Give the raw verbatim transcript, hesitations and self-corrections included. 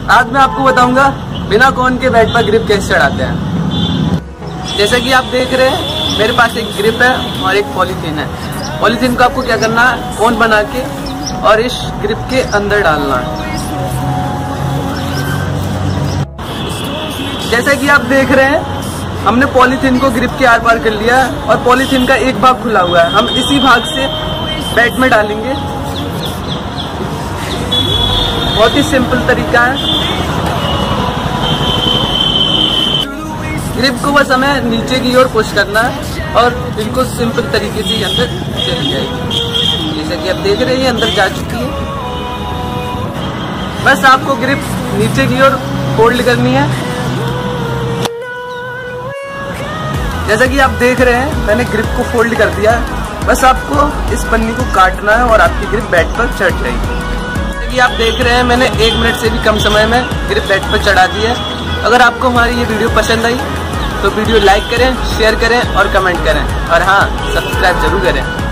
आज मैं आपको बताऊंगा बिना कोन के बेड पर ग्रिप कैसे चढ़ाते हैं। जैसा कि आप देख रहे हैं मेरे पास एक ग्रिप है और एक पॉलीथीन है। पॉलीथीन को आपको क्या करना है, कोन बना के और इस ग्रिप के अंदर डालना है। जैसा कि आप देख रहे हैं हमने पॉलीथीन को ग्रिप के आर पार कर लिया है और पॉलीथीन का एक भाग खुला हुआ है। हम इसी भाग से बेड में डालेंगे। बहुत ही सिंपल तरीका है। ग्रिप को बस हमें नीचे की ओर पुश करना है और बिल्कुल सिंपल तरीके से अंदर चली जाएगी। जैसा कि आप देख रहे हैं अंदर जा चुकी है। बस आपको ग्रिप नीचे की ओर फोल्ड करनी है। जैसा कि आप देख रहे हैं मैंने ग्रिप को फोल्ड कर दिया है। बस आपको इस पन्नी को काटना है और आपकी ग्रिप बेड पर चढ़ जाएगी। जैसा कि आप देख रहे हैं मैंने एक मिनट से भी कम समय में ग्रिप बेड पर चढ़ा दी है। अगर आपको हमारी ये वीडियो पसंद आई तो वीडियो लाइक करें, शेयर करें और कमेंट करें और हाँ सब्सक्राइब जरूर करें।